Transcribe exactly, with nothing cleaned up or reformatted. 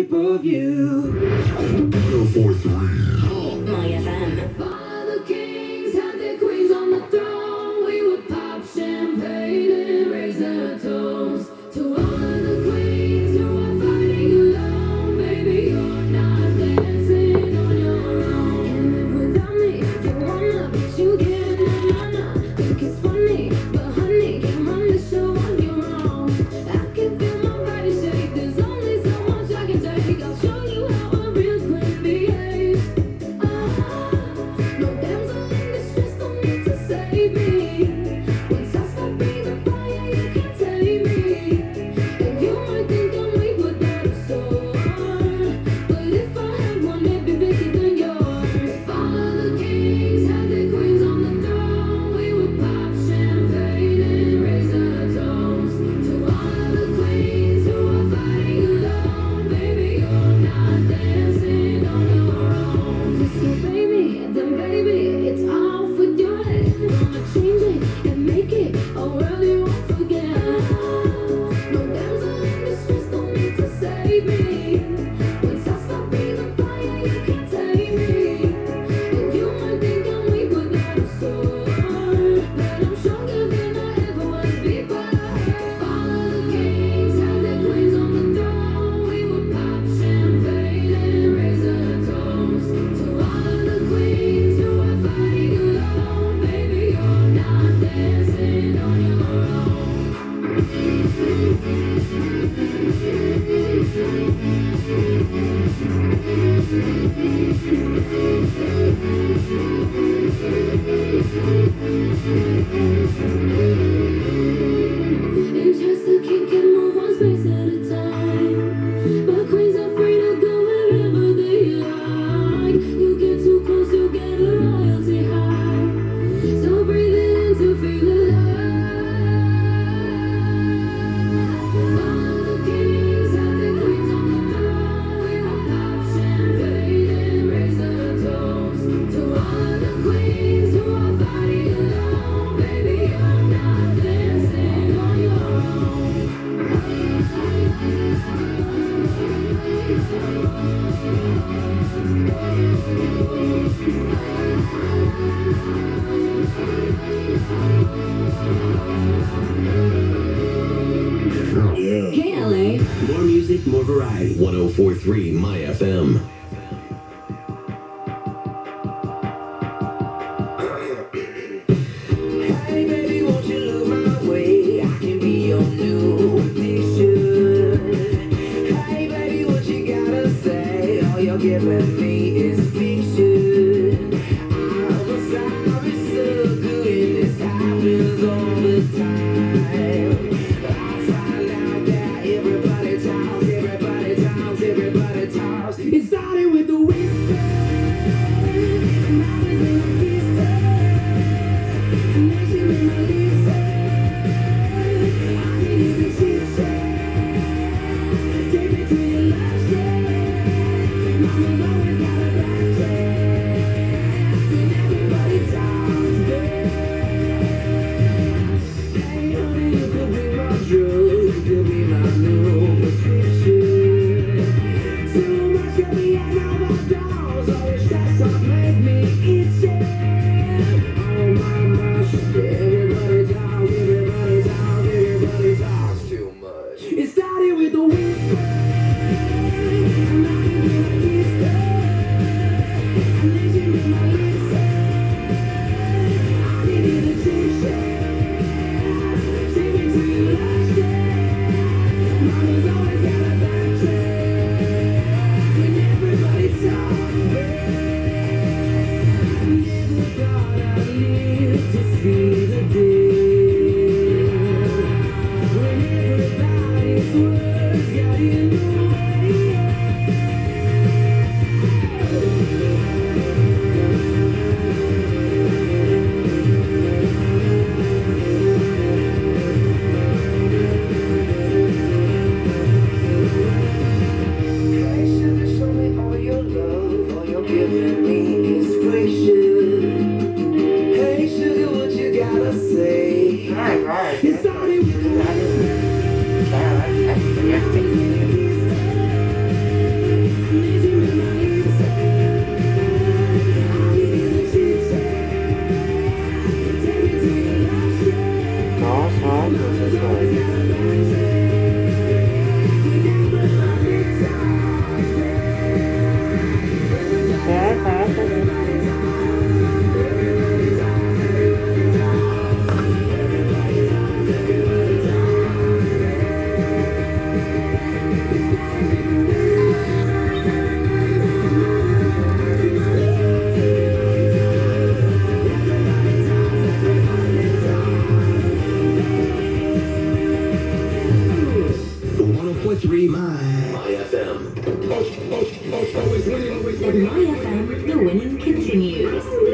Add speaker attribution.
Speaker 1: pay-per-view.
Speaker 2: one oh four point three.
Speaker 1: MyFM.
Speaker 3: All the kings had their queens on the throne. We would pop champagne and raise a toast to all of the queens who are fighting alone. Baby, you're not dancing on your own. And live without me, you wanna, but you get na-na-na. Think it's funny, but honey, can't run the show on your own. I can feel my body shake. There's only so much I can take. I'll show you how a real queen behaves. No damsel in distress don't need to save me. Once I start breathing fire, you can't tame me. And you might think I'm weak without a sword, but if I had one, it'd be bigger than yours. All of the kings had their queens on the throne. We would pop champagne and raise a toast to all of the queens who are fighting alone. Baby, you're not dancing on your own. Disobey me, then baby, it's off with your head. Gonna change it and make it a world you won't forget. No damsel in distress don't need to save me. Once I start breathing fire, you can't tame me. And you might think I'm weak without a sword, but I'm stronger than I ever was before. All of the kings had their queens on the throne. We would pop champagne and raise a toast to all of the queens who are fighting alone. Baby, you're not dancing on your own. And just a king can move one space at a time, but queens are free to go wherever they like. You get too close, you get a royalty high. So breathe it in to feel alive. All of the kings had their queens on the throne. We would pop champagne and raise a toast to all of the queens who are fighting alone. Baby, you're not dancing on your
Speaker 2: Yeah.
Speaker 1: K L A. More music, more variety.
Speaker 2: one oh four point three MyFM.
Speaker 4: Hey baby, won't you look my way? I can be your new addiction. Hey baby, what you gotta say? All you're giving me is fiction. I'm sorry, so good, this happens all the time. I find out that everybody talks, everybody talks, everybody talks. It started with the whisper, and I was in a whisper. And then she made my lips say, I need you to chit chat. Take me to your love shack. Mama's always got a back check. And everybody talks, babe. Hey honey, you could be my drug, you could be my new prescription. Too much of me, I know my dolls. All this stress up make me itchy. Oh my gosh, everybody talks, everybody talks, everybody talks too much. It started with a whisper, and now it's in a whisper. And then she made my lips say, I need you to chit chat. Take me to your love shack. Mama's always got a back check. When everybody talks, babe. Never thought I'd live to see the day when everybody's words got in the way. Hey, sugar, show me all your love, all you're giving me is fiction. Hey, sugar, what you gotta say? It started with the
Speaker 2: three My MyFM.
Speaker 1: MyFM, the winning continues.